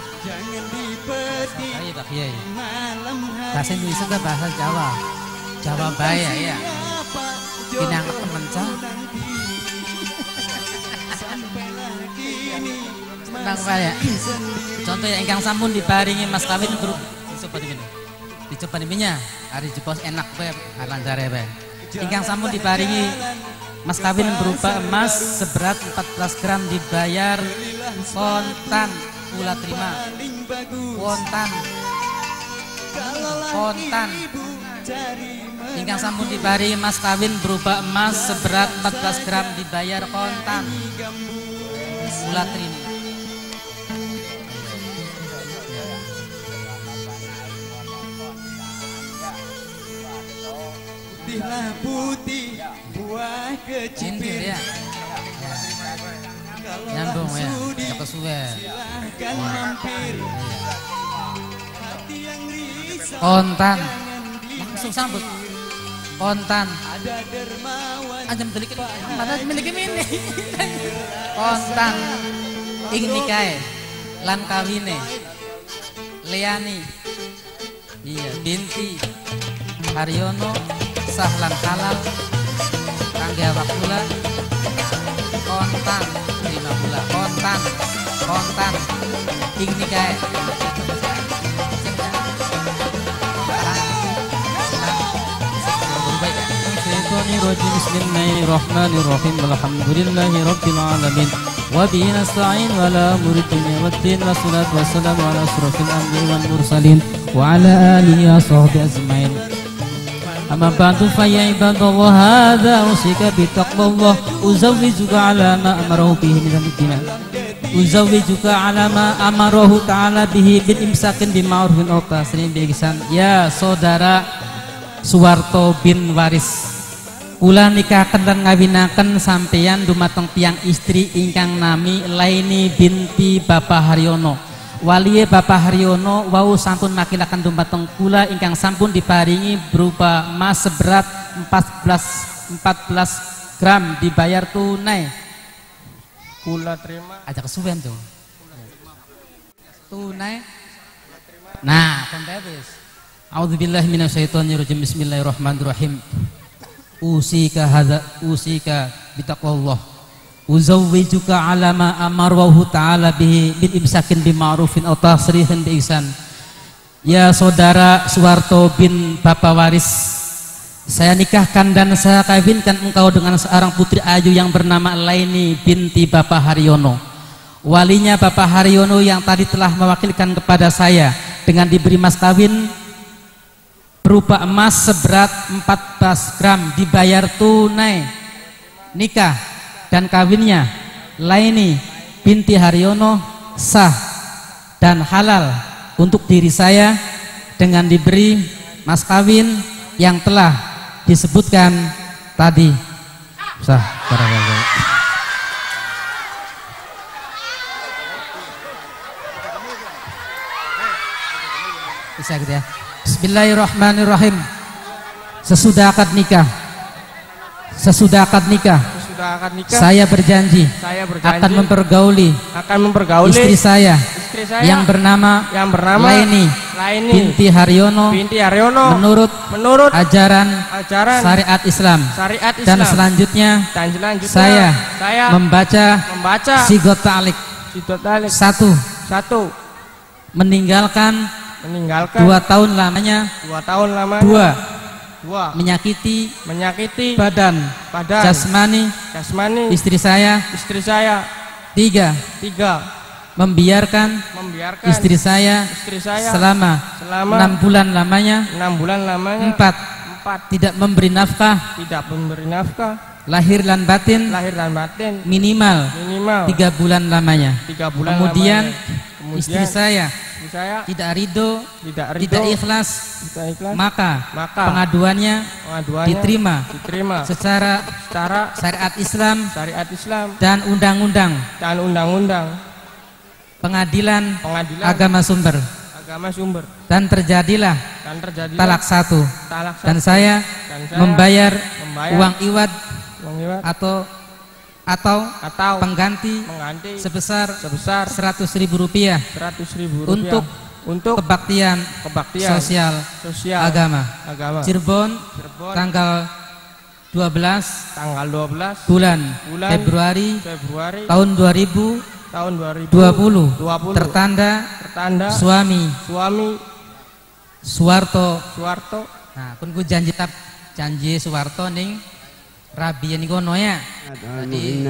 Saya Pak Kiai. Bahasa Indonesia atau bahasa Jawa? Jawa Baya ya. Kinang kemenca. Tenang Pak ya. Contoh ya ingkang sampun diparingi mas kawin grup dicoba di sini. Dicoba di minya. Hari jepos enak bae, lancar bae. Ingkang sampun diparingi mas kawin berupa emas seberat empat belas gram dibayar kontan kula terima kontan kontan. Ingkang sampun diparingi mas kawin berupa emas seberat empat belas gram dibayar kontan kula terima. putihlah putih buah kecipir ya. Nyambung ya, gak kesuwe. silahkan mampir hati yang risau Kontan langsung sambut kontan ada dermawan aja memiliki mana memiliki ini kontan ing nikahe lan kawine Leani Iya, binti Haryono sahlan halal kangge awak kula kontan lima pula kontan kontan ing nikae Bismillahirrahmanirrahim. Alhamdulillahi rabbil alamin. Wa bihi nasta'in wa la muridina waddin wa salatu wassalamu ala asrafil anbiya'i wal mursalin wa ala alihi wa sahbihi ajmain. Amma ba'du fa ya ibadallah hadza usika bi taqwallah uzawwijuka ala ma amarahu bihi min al-iman. Uzawwijuka ala ma amarahu ta'ala bihi bil imsakin bi ma'rufin aw tasrin bi ihsan. Ya saudara Suwarto bin Waris, kula nikahaken lan ngawinaken sampeyan dumateng tiyang istri ingkang nami Laini binti Bapak Haryono. Waliye Bapak Haryono wau sampun makilaken dumateng kula ingkang sampun diparingi berupa emas seberat empat belas gram dibayar tunai. Kula terima. Aja kesuwen tuh. Tunai. Nah, pembebas. A'udzubillahi minasyaitonirrajim. Bismillahirrahmanirrahim. Usika hadza usika bitaqwallah. Uzawwijuka ala ma amarahu ta'ala bihi bil imsakin bi ma'rufin aw tasrihin bi ihsan. Ya saudara Suwarto bin Bapak Waris, saya nikahkan dan saya kawinkan engkau dengan seorang putri ayu yang bernama Laini binti Bapak Haryono. Walinya Bapak Haryono yang tadi telah mewakilkan kepada saya dengan diberi mas kawin berupa emas seberat empat belas gram dibayar tunai. Nikah dan kawinnya Laini binti Haryono sah dan halal untuk diri saya dengan diberi mas kawin yang telah disebutkan tadi. Sah. Bisa gitu ya. Bismillahirrahmanirrahim. Sesudah akad nikah, sesudah akad nikah, Sesudah akad nikah, saya berjanji, saya berjanji akan mempergauli, akan mempergauli istri saya, istri saya yang bernama, yang bernama Laini, Laini binti Haryono, binti Haryono menurut, menurut ajaran, ajaran syariat Islam. syariat Islam. Dan selanjutnya, Dan selanjutnya saya, saya membaca, membaca sigot ta'liq. Sigot ta'liq. Satu, Satu, meninggalkan meninggalkan dua tahun lamanya, dua tahun lamanya. dua, Dua, menyakiti menyakiti badan, badan jasmani jasmani istri saya. istri saya. Tiga, Tiga, membiarkan membiarkan istri saya istri saya selama selama enam bulan lamanya. enam bulan lamanya. Empat, Empat, tidak memberi nafkah tidak memberi nafkah lahir dan batin lahir dan batin minimal minimal tiga bulan lamanya. tiga bulan Kemudian, lamanya. Kemudian istri saya istri saya tidak ridho, tidak ridho, tidak ikhlas, tidak ikhlas, maka, maka pengaduannya pengaduannya diterima diterima secara secara syariat Islam syariat Islam dan undang-undang dan undang-undang pengadilan, pengadilan agama sumber. agama sumber. Dan terjadilah Dan terjadilah talak satu. talak Dan satu. saya, Dan saya membayar, membayar uang iwad uang iwad atau atau atau pengganti mengganti sebesar sebesar seratus ribu rupiah seratus ribu rupiah untuk untuk kebaktian, kebaktian sosial, sosial agama. agama. Cirebon, Cirebon, tanggal dua belas tanggal dua belas bulan, bulan Februari Februari tahun dua ribu tahun dua ribu dua puluh, dua puluh. tertanda Tertanda suami suami Suwarto. Suwarto. Nah, pun gue janji tap janji Suwarto ning Rabi yang kono ya. Tadi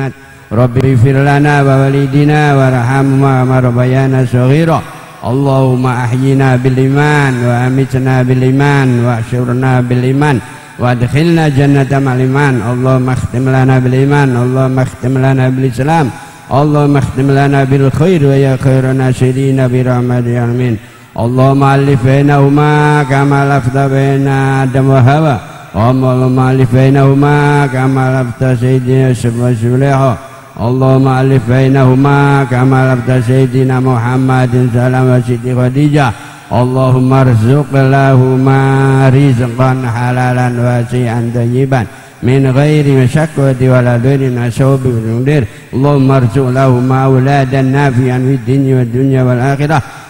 Rabbi fir lana wa walidina warhamhuma kama rabbayana shaghira. Allahumma ahyina bil iman wa amitna bil iman wa asyurna bil iman wa adkhilna jannata ma'al iman. Allahumma khtim lana bil iman, Allahumma khtim lana bil Islam, Allahumma khtim lana bil khair wa ya khairan nasyidina bi rahmatika amin. Allahumma alif bainahuma kama lafta baina Adam wa Hawa. Allahumma alif bainahuma kama lafta sayyidina Sulaiman. Allahumma alif bainahuma kama lafta sayyidina Muhammadin salam wa siti Khadijah. Allahumma arzuq lahuma rizqan halalan wasi'an tayyiban min ghairi masyaqqati wala dhurrin asyubi bil mudir. Allahumma arzuq lahuma auladan nafi'an fid dunya wad dunya wal akhirah.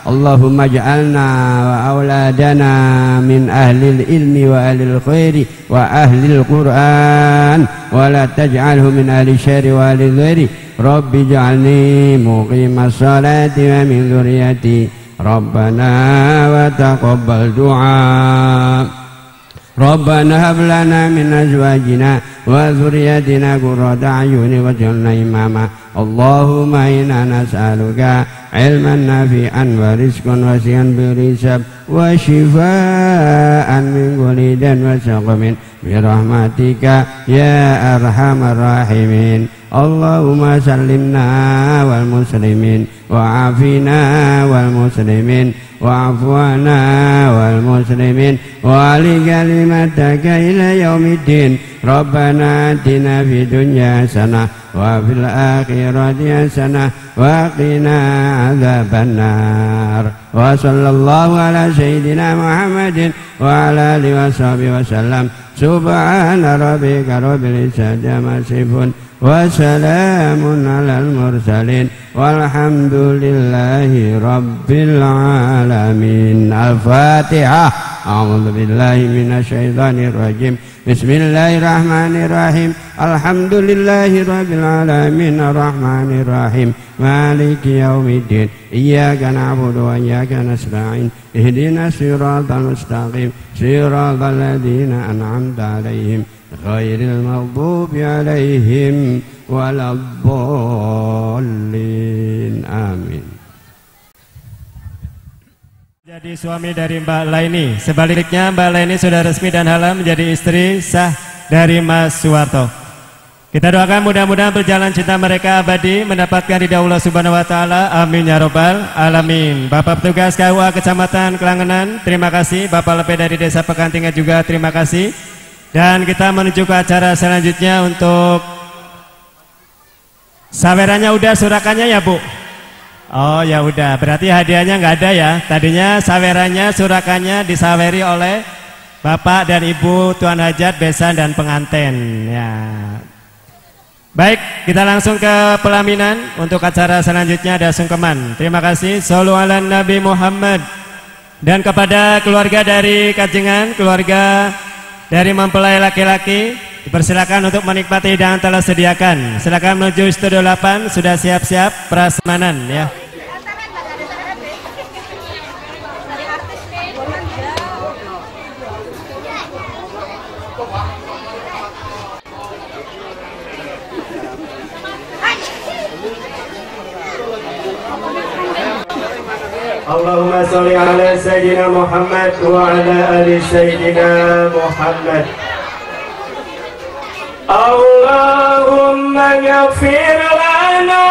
اللهم اجعلنا وأولادنا من أهل العلم وأهل الخير وأهل القرآن ولا تجعله من أهل الشر وأهل الغير رب اجعلني مقيم الصلاة ومن ذريتي ربنا وتقبل دعاء ربنا هب لنا من أزواجنا وذريتنا قرة أعين واجعلنا إماما اللهم إنا نسألك علما نافعا ورزقا واسعا بالحساب وشفاء من كل داء وسقم برحمتك يا أرحم الراحمين اللهم سلمنا والمسلمين وعافنا والمسلمين وعفونا والمسلمين وعلي كلمتك إلى يوم الدين ربنا آتنا في الدنيا حسنة وفي الآخرة حسنة وقنا عذاب النار وصلى الله على سيدنا محمد وعلى آله وصحبه وسلم سبحان ربك رب العزة عما يصفون وسلام على المرسلين والحمد لله رب العالمين. الفاتحة. أعوذ بالله من الشيطان الرجيم بسم الله الرحمن الرحيم الحمد لله رب العالمين الرحمن الرحيم مالك يوم الدين إياك نعبد وإياك نستعين اهدنا الصراط المستقيم صراط الذين أنعمت عليهم غير المغضوب عليهم ولا الضالين آمين. Jadi suami dari Mbak Laini. Sebaliknya Mbak Laini sudah resmi dan halal menjadi istri sah dari Mas Suwarto. Kita doakan mudah-mudahan berjalan cinta mereka abadi, mendapatkan ridha Allah Subhanahu wa taala. Amin ya robbal alamin. Bapak petugas K U A Kecamatan Kelangenan, terima kasih. Bapak Lepe dari Desa Pekantingan juga terima kasih. Dan kita menuju ke acara selanjutnya untuk sawerannya udah, surakannya ya Bu. Oh ya udah, berarti hadiahnya nggak ada ya. Tadinya sawerannya, surakannya disaweri oleh Bapak dan Ibu Tuan Hajat, besan dan pengantin ya. Baik, kita langsung ke pelaminan. Untuk acara selanjutnya ada sungkeman. Terima kasih. Shollu ala Nabi Muhammad. Dan kepada keluarga dari Kajengan, keluarga dari mempelai laki-laki, dipersilakan untuk menikmati hidangan telah sediakan. Silakan menuju studio delapan, sudah siap-siap prasmanan ya. Allahumma sholli ala Sayyidina Muhammad wa ala ali Sayyidina Muhammad. Allahumma yaghfir lana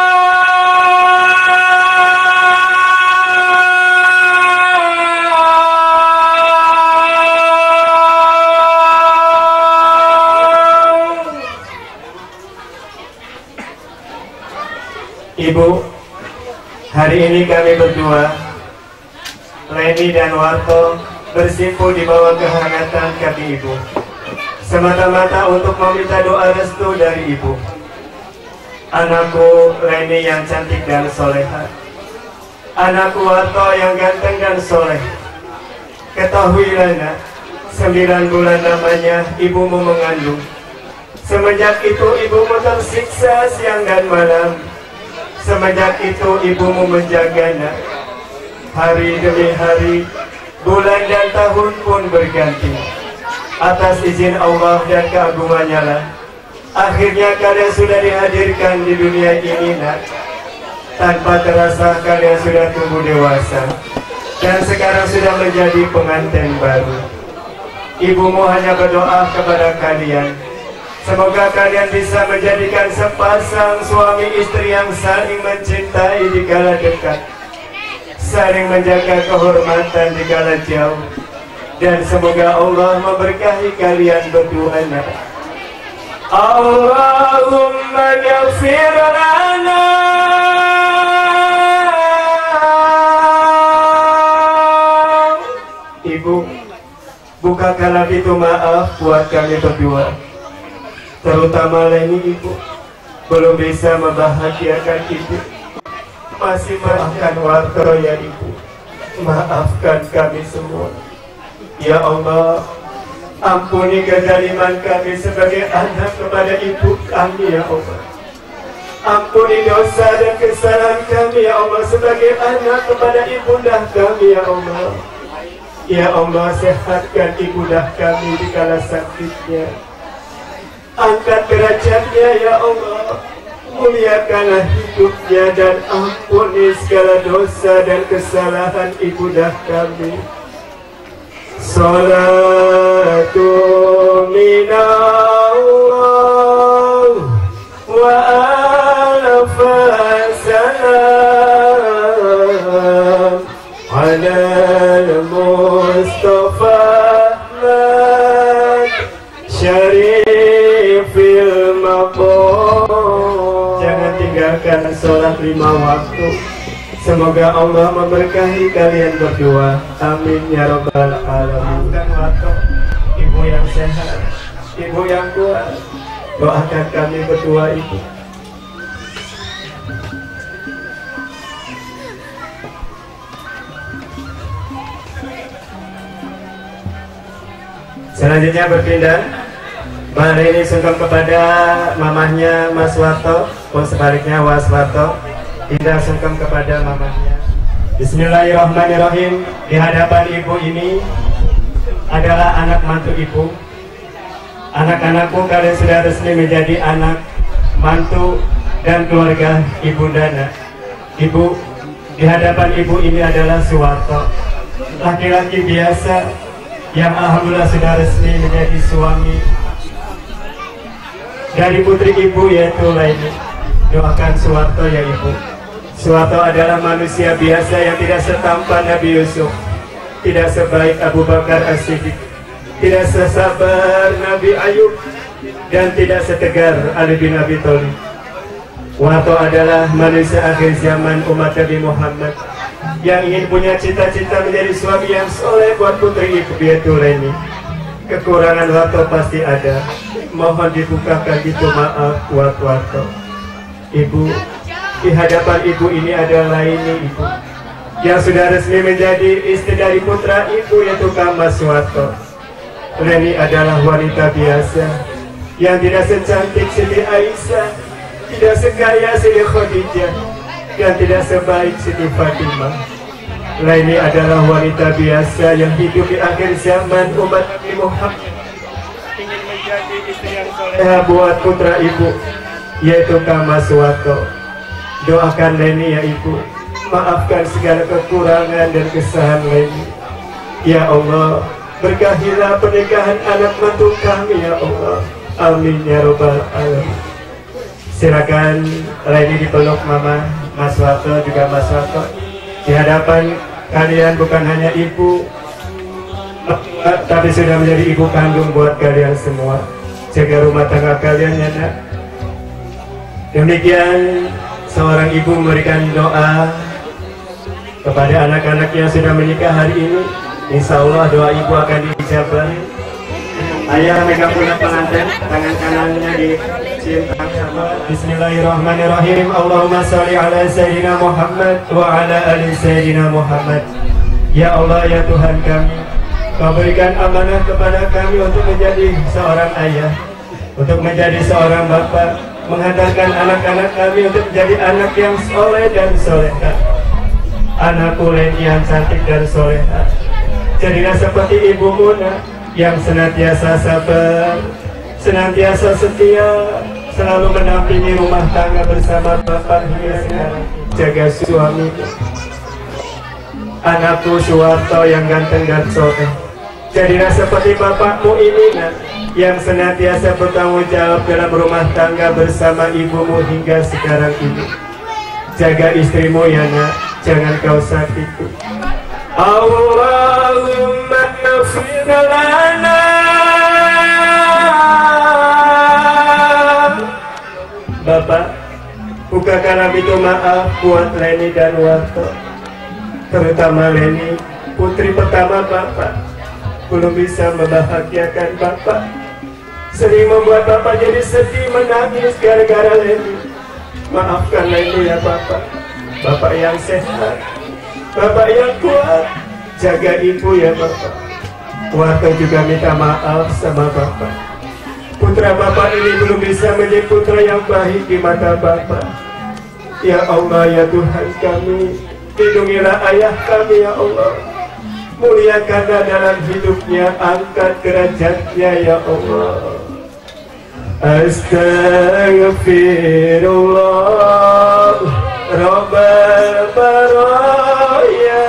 Ibu, hari ini kami berdua, Leni dan Warto, bersimpu di bawah kehangatan kaki Ibu, semata-mata untuk meminta doa restu dari Ibu. Anakku Leni yang cantik dan soleha, anakku Warto yang ganteng dan soleh. Ketahuilah nak, sembilan bulan namanya ibumu mengandung. Semenjak itu ibumu tersiksa siang dan malam. Semenjak itu ibumu menjaga nak. Hari demi hari, bulan dan tahun pun berganti. Atas izin Allah dan keagungannya lah, akhirnya kalian sudah dihadirkan di dunia ini nak. Tanpa terasa kalian sudah tumbuh dewasa dan sekarang sudah menjadi pengantin baru. Ibumu hanya berdoa kepada kalian, semoga kalian bisa menjadikan sepasang suami istri yang saling mencintai di kala dekat, saling menjaga kehormatan di kala jauh, dan semoga Allah memberkahi kalian berdua nak. Allahumma yaghfir lana. Ibu, bukakanlah pintu maaf buat kami berdua, terutama Leni. Ibu belum bisa membahagiakan Ibu. masih maafkan Warto ya Ibu. Maafkan kami semua. Ya Allah, ampuni kezaliman kami sebagai anak kepada ibu kami ya Allah. Ampuni dosa dan kesalahan kami ya Allah sebagai anak kepada ibunda kami ya Allah. Ya Allah, sehatkan ibunda kami di kala sakitnya. Angkat derajatnya ya Allah. Muliakanlah hidupnya dan ampuni segala dosa dan kesalahan ibunda kami. Salatu minallah wa alfa salam ala al-Mustafa syarifil maqam. Jangan tinggalkan sholat lima waktu. Semoga Allah memberkahi kalian berdua. Amin ya rabbal alamin. Dan waktu ibu yang sehat, ibu yang kuat, doakan kami berdua ibu. Selanjutnya berpindah. Mari ini sungkem kepada mamahnya Mas Warto, pun sebaliknya Was Warto. Tidak sungkem kepada mamahnya. Bismillahirrahmanirrahim. Di hadapan ibu ini adalah anak mantu ibu. Anak-anakku, kalian sudah resmi menjadi anak, mantu, dan keluarga ibu Dana. Ibu, di hadapan ibu ini adalah Suwarto, laki-laki biasa yang alhamdulillah sudah resmi menjadi suami dari putri ibu yaitu Laini. Doakan Suwarto ya ibu. Suwarto adalah manusia biasa yang tidak setampan Nabi Yusuf, tidak sebaik Abu Bakar As-Siddiq, tidak sesabar Nabi Ayub, dan tidak setegar Ali bin Abi Thalib. Warto adalah manusia akhir zaman umat Nabi Muhammad yang ingin punya cita-cita menjadi suami yang soleh buat putri ibu yaitu Laini. Kekurangan Warto pasti ada, mohon dibukakan itu maaf buat Warto. Ibu, di hadapan ibu ini adalah Laini ibu yang sudah resmi menjadi istri dari putra ibu yaitu Mas Warto. Laini adalah wanita biasa yang tidak secantik Siti Aisyah, tidak sekaya Siti Khadijah, dan tidak sebaik Siti Fatimah. Laini adalah wanita biasa yang hidup di akhir zaman umat Nabi Muhammad, ingin menjadi istri yang soleha buat putra ibu yaitu Mas Warto. Doakan Laini ya ibu, maafkan segala kekurangan dan kesalahan Laini. Ya Allah, berkahilah pernikahan anak mantu kami ya Allah. Amin ya rabbal alamin. Silakan Laini dipeluk mama Mas Warto juga Mas Warto. Di hadapan kalian bukan hanya ibu, tapi sudah menjadi ibu kandung buat kalian semua. Jaga rumah tangga kalian ya nak. Demikian seorang ibu memberikan doa kepada anak-anak yang sudah menikah hari ini. Insya Allah doa ibu akan diijabah. Ayah megang pundak pengantin, tangan kanannya dicium sama. Bismillahirrahmanirrahim. Allahumma sholli ala Sayyidina Muhammad wa ala ali Sayyidina Muhammad. Ya Allah ya Tuhan kami, Kau berikan amanah kepada kami untuk menjadi seorang ayah, untuk menjadi seorang bapak, menghantarkan anak-anak kami untuk menjadi anak yang soleh dan soleha. Anakku Laini yang cantik dan soleha, jadilah seperti Ibu Muna yang senantiasa sabar, senantiasa setia, selalu mendampingi rumah tangga bersama bapak hingga sekarang. Jaga suami. Anakku Suwarto yang ganteng dan soleh, jadilah seperti bapakmu ini nak, yang senantiasa bertanggung jawab dalam rumah tangga bersama ibumu hingga sekarang ini. Jaga istrimu ya nak, jangan kau sakiti. Allahumma nafir lana. Bapak, bukakanlah pintu maaf buat Laini dan Warto, terutama Laini, putri pertama Bapak. Belum bisa membahagiakan Bapak, sering membuat Bapak jadi sedih menangis gara-gara Laini. Maafkan Laini ya Bapak. Bapak yang sehat, Bapak yang kuat, jaga ibu ya Bapak. Warto juga minta maaf sama Bapak. Putra Bapak ini belum bisa menjadi putra yang baik di mata Bapak. Ya Allah, ya Tuhan kami, lindungilah ayah kami ya Allah. Muliakanlah dalam hidupnya, angkat derajatnya ya Allah. Astaghfirullah Rabbal baraya.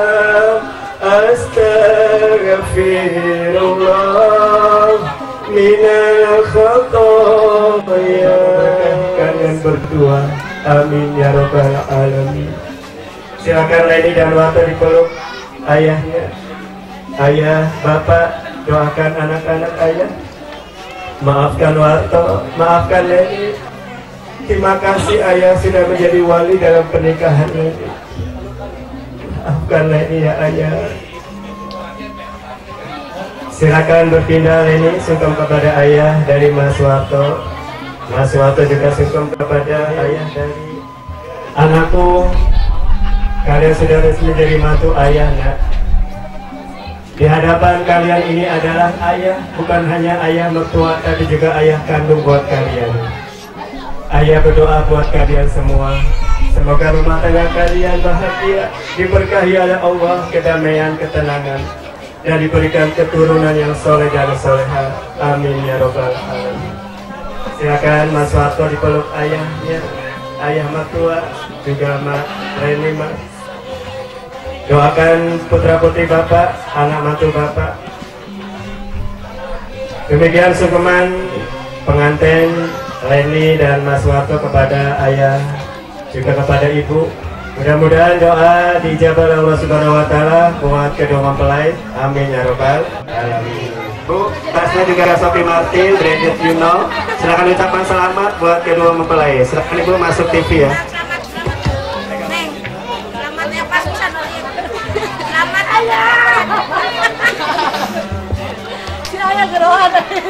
Astaghfirullah minal khataya. Kalian berdua, amin ya Rabbal alamin. Silakan Leni dan Warto dipeluk ayahnya. Ayah, Bapak, doakan anak-anak ayah. Maafkan Warto, maafkan Leni. Terima kasih ayah sudah menjadi wali dalam pernikahan Leni. Maafkan Leni ya ayah. Silakan berpindah Leni, sungkem kepada ayah dari Mas Warto. Mas Warto juga sungkem kepada ayah dari anakku. Kalian sudah resmi menjadi mantu ayah, nak. Di hadapan kalian ini adalah ayah, bukan hanya ayah mertua, tapi juga ayah kandung buat kalian. Ayah berdoa buat kalian semua. Semoga rumah tangga kalian bahagia, diberkahi oleh Allah, kedamaian, ketenangan, dan diberikan keturunan yang soleh dan soleha. Amin ya Rabbal alamin. Silakan Mas Warto dipeluk ayahnya, ayah mertua, juga Mak Reni Mas. Doakan putra putri Bapak, anak mantu Bapak. Demikian sungkeman pengantin Leni dan Mas Warto kepada ayah, juga kepada ibu. Mudah-mudahan doa dijabah Allah Subhanahu wa taala buat kedua mempelai. Amin ya Rabbal alamin. Bu, tasnya juga Sophie Martin, Bridget Yuno. Silakan ucapkan selamat buat kedua mempelai. Silakan Ibu masuk T V ya. Si ayah gerohan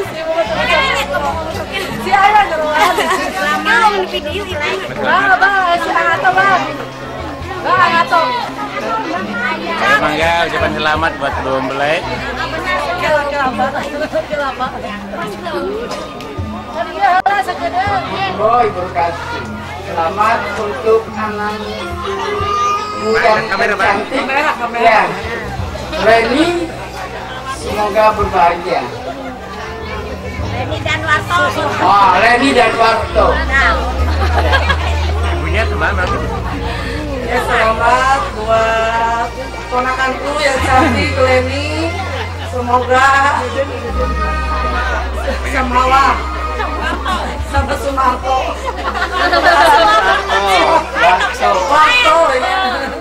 si ayah gerohan selamat video ini bang bang si Angato bang bang Angato mangga ucapan selamat buat kedua mempelai. Kelapa kelapa Boy berkasih selamat untuk anak yang cantik ya Reni, semoga berbahagia. Reni dan Warto. Oh, Reni dan Warto. Ibunya kemana? Ya selamat buat ponakanku yang cantik Leni. Semoga semawa sampai Sumarto. Warto ya.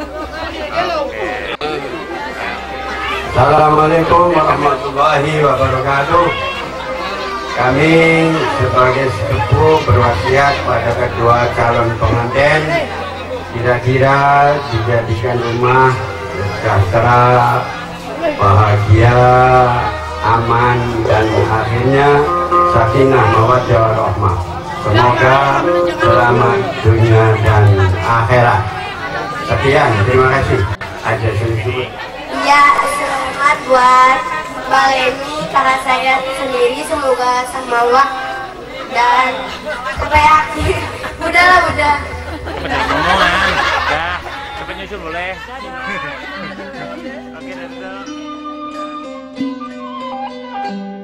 Assalamualaikum warahmatullahi wabarakatuh. Kami sebagai sepupu berwasiat pada kedua calon pengantin, kira-kira dijadikan rumah sejahtera, bahagia, aman, dan akhirnya sakinah mawaddah warahmah. Semoga selamat dunia dan akhirat. Sekian, terima kasih. Ada sini. Ya, selamat buat Mbak Leni, kakak saya sendiri, semoga samawa dan apa ya? Udah lah, udah. Udah ngomongan, udah. Cepet nyusul boleh. Oke, Tante.